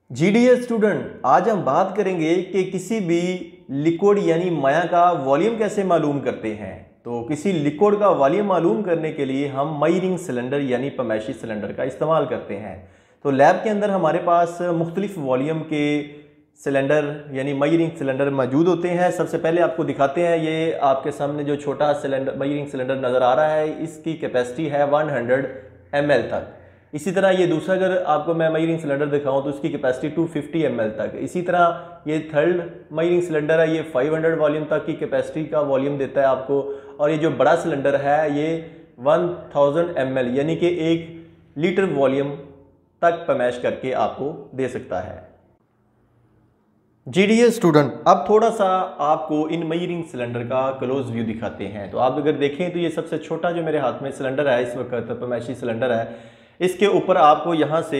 GDS student, आज हम बात करेंगे कि किसी भी लिक्विड यानी माया का वॉल्यूम कैसे मालूम करते हैं। तो किसी लिक्विड का वॉल्यूम मालूम करने के लिए हम मई रिंग सिलेंडर यानी पमैशी सिलेंडर का इस्तेमाल करते हैं। तो लैब के अंदर हमारे पास मुख्तलिफ वॉल्यूम के सिलेंडर यानी मई रिंग सिलेंडर मौजूद होते हैं। सबसे पहले आपको दिखाते हैं, ये आपके सामने जो छोटा सिलेंडर मई रिंग सिलेंडर नज़र आ रहा है, इसकी कैपेसिटी है 100 ml तक। इसी तरह ये दूसरा अगर आपको मैं मई रिंग सिलेंडर दिखाऊं तो इसकी कैपेसिटी 250 ml तक। इसी तरह ये थर्ड मई रिंग सिलेंडर है, ये 500 वॉल्यूम तक की कैपेसिटी का वॉल्यूम देता है आपको। और ये जो बड़ा सिलेंडर है ये 1000 ml यानी कि 1 लीटर वॉल्यूम तक पमैश करके आपको दे सकता है। जीडीएस स्टूडेंट, अब थोड़ा सा आपको इन मई रिंग सिलेंडर का क्लोज व्यू दिखाते हैं। तो आप अगर देखें तो ये सबसे छोटा जो मेरे हाथ में सिलेंडर है इस वक्त पमैशी सिलेंडर है, इसके ऊपर आपको यहाँ से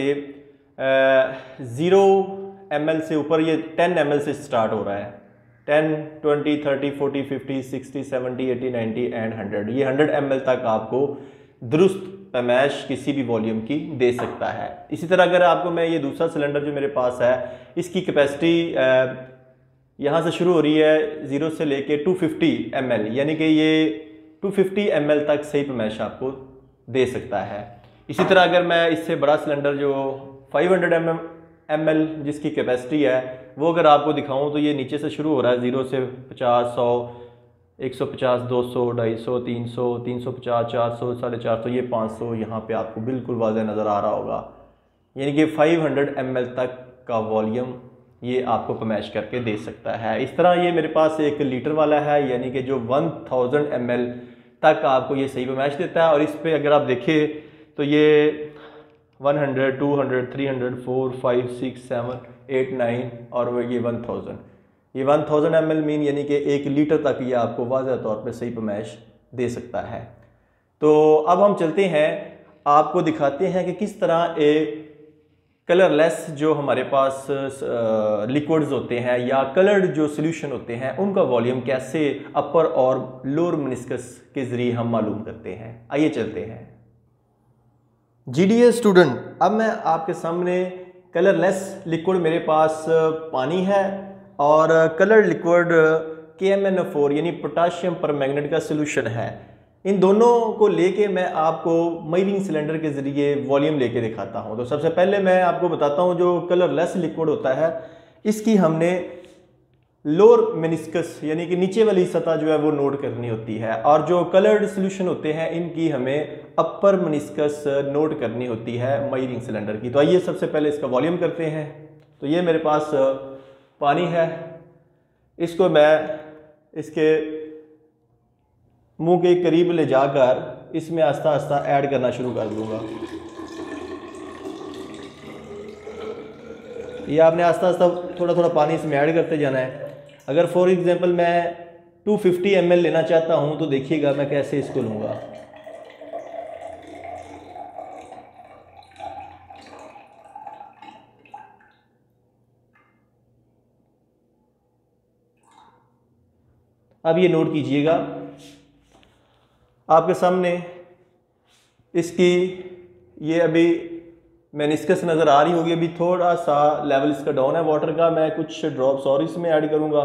0 ml से ऊपर ये 10 ml से स्टार्ट हो रहा है। 10, 20, 30, 40, 50, 60, 70, 80, 90 एंड 100। ये 100 ml तक आपको दुरुस्त पैमाइश किसी भी वॉल्यूम की दे सकता है। इसी तरह अगर आपको मैं ये दूसरा सिलेंडर जो मेरे पास है, इसकी कैपेसिटी यहाँ से शुरू हो रही है 0 से लेके 250 ml यानी कि ये 250 ml तक सही पैमाइश आपको दे सकता है। इसी तरह अगर मैं इससे बड़ा सिलेंडर जो 500 ml जिसकी कैपेसिटी है वो अगर आपको दिखाऊं तो ये नीचे से शुरू हो रहा है 0 से 50, 100, 150, 200, 250, 300, 350, 400, 450, ये 500, यहाँ पे आपको बिल्कुल वाज़ेह नज़र आ रहा होगा। यानी कि 500 ml तक का वॉल्यूम ये आपको पमैश करके दे सकता है। इस तरह ये मेरे पास 1 लीटर वाला है यानी कि जो 1000 ml तक आपको ये सही पमैश देता है। और इस पर अगर आप देखें तो ये 100, 200, 300, 4, 5, 6, 7, 8, 9 और ये 1000। ये 1000 ml मीन यानी कि 1 लीटर तक ये आपको वाज़ेह तौर पे सही पैमाइश दे सकता है। तो अब हम चलते हैं, आपको दिखाते हैं कि किस तरह एक कलरलेस जो हमारे पास लिक्विड्स होते हैं या कलर्ड जो सोल्यूशन होते हैं उनका वॉल्यूम कैसे अपर और लोअर मेनिस्कस के ज़रिए हम मालूम करते हैं। आइए चलते हैं। जीडीएस स्टूडेंट, अब मैं आपके सामने कलरलेस लिक्विड मेरे पास पानी है और कलर लिक्विड KMnO4 यानी पोटाशियम परमैंगनेट का सोल्यूशन है। इन दोनों को लेके मैं आपको मई रिंग सिलेंडर के ज़रिए वॉल्यूम लेके दिखाता हूं। तो सबसे पहले मैं आपको बताता हूं जो कलरलेस लिक्विड होता है इसकी हमने लोअर मेनिस्कस यानी कि नीचे वाली सतह जो है वो नोट करनी होती है, और जो कलर्ड सोल्यूशन होते हैं इनकी हमें अपर मेनिस्कस नोट करनी होती है मई रिंग सिलेंडर की। तो आइए सबसे पहले इसका वॉल्यूम करते हैं। तो ये मेरे पास पानी है, इसको मैं इसके मुंह के करीब ले जाकर इसमें आस्ता आस्ता ऐड करना शुरू कर दूंगा। ये आपने आस्ता आस्ता थोड़ा थोड़ा पानी इसमें ऐड करते जाना है। अगर फॉर एग्जांपल मैं 250 ml लेना चाहता हूं तो देखिएगा मैं कैसे इसको लूँगा। अब ये नोट कीजिएगा, आपके सामने इसकी ये अभी मेनिस्कस नज़र आ रही होगी। अभी थोड़ा सा लेवल इसका डाउन है वाटर का, मैं कुछ ड्रॉप्स और इसमें ऐड करूंगा।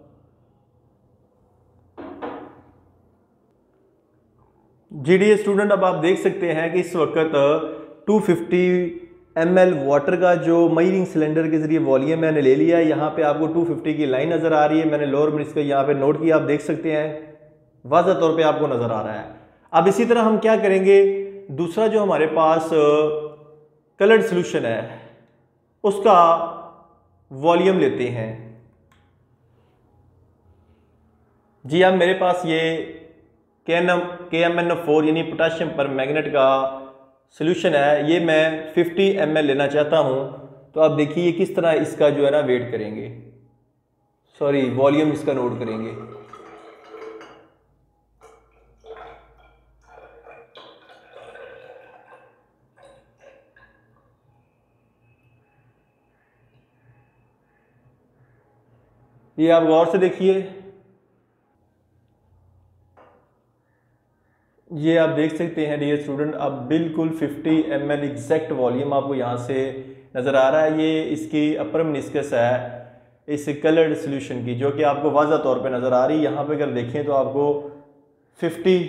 जीडीएस स्टूडेंट, अब आप देख सकते हैं कि इस वक्त 250 ml वाटर का जो मई रिंग सिलेंडर के जरिए वॉल्यूम मैंने ले लिया है। यहाँ पे आपको 250 की लाइन नज़र आ रही है, मैंने लोअर मेनिस्कस यहाँ पे नोट किया, आप देख सकते हैं वाज़ेह तौर पे आपको नज़र आ रहा है। अब इसी तरह हम क्या करेंगे, दूसरा जो हमारे पास कलर्ड सोल्यूशन है उसका वॉल्यूम लेते हैं। जी, अब मेरे पास ये KMnO4 यानी पोटाशियम परमैंगनेट का सोल्यूशन है, ये मैं 50 ml लेना चाहता हूं। तो आप देखिए किस तरह इसका जो है ना वेट करेंगे, सॉरी वॉल्यूम इसका नोट करेंगे। ये आप गौर से देखिए, ये आप देख सकते हैं डियर स्टूडेंट, अब बिल्कुल 50 ml एग्जैक्ट वॉल्यूम आपको यहाँ से नज़र आ रहा है, ये इसकी अपर मेनिस्कस है इस कलर्ड सोल्यूशन की, जो कि आपको वाज़ा तौर पे नज़र आ रही है। यहाँ पे अगर देखें तो आपको 50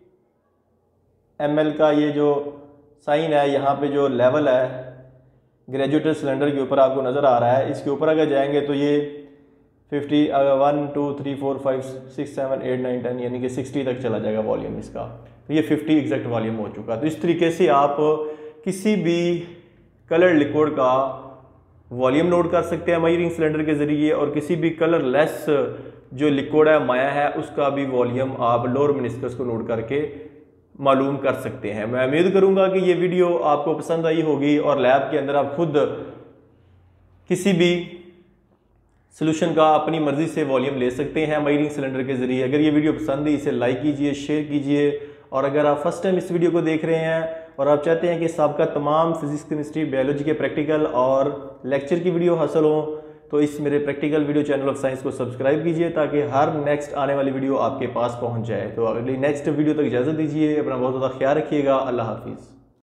ml का ये जो साइन है, यहाँ पे जो लेवल है ग्रेजुएटर सिलेंडर के ऊपर आपको नज़र आ रहा है। इसके ऊपर अगर जाएंगे तो ये 50 1 2 3 4 5 6 7 8 9 10 यानी कि 60 तक चला जाएगा वॉल्यूम इसका। तो ये 50 एग्जैक्ट वॉल्यूम हो चुका। तो इस तरीके से आप किसी भी कलर लिक्विड का वॉल्यूम नोट कर सकते हैं मेजरिंग सिलेंडर के ज़रिए, और किसी भी कलरलेस जो लिक्विड है माया है उसका भी वॉल्यूम आप लोअर मेनिस्कस को नोट करके मालूम कर सकते हैं। मैं उम्मीद करूंगा कि ये वीडियो आपको पसंद आई होगी और लैब के अंदर आप खुद किसी भी सोल्यूशन का अपनी मर्जी से वॉल्यूम ले सकते हैं मेजरिंग सिलेंडर के ज़रिए। अगर ये वीडियो पसंद है इसे लाइक कीजिए, शेयर कीजिए, और अगर आप फर्स्ट टाइम इस वीडियो को देख रहे हैं और आप चाहते हैं कि सबका तमाम फिजिक्स, केमिस्ट्री, बायोलॉजी के प्रैक्टिकल और लेक्चर की वीडियो हासिल हो, तो इस मेरे practical video channel of science को सब्सक्राइब कीजिए ताकि हर नेक्स्ट आने वाली वीडियो आपके पास पहुंच जाए। तो अगली नेक्स्ट वीडियो तक इजाज़त दीजिए। अपना बहुत ज़्यादा ख्याल रखिएगा। अल्लाह हाफिज़।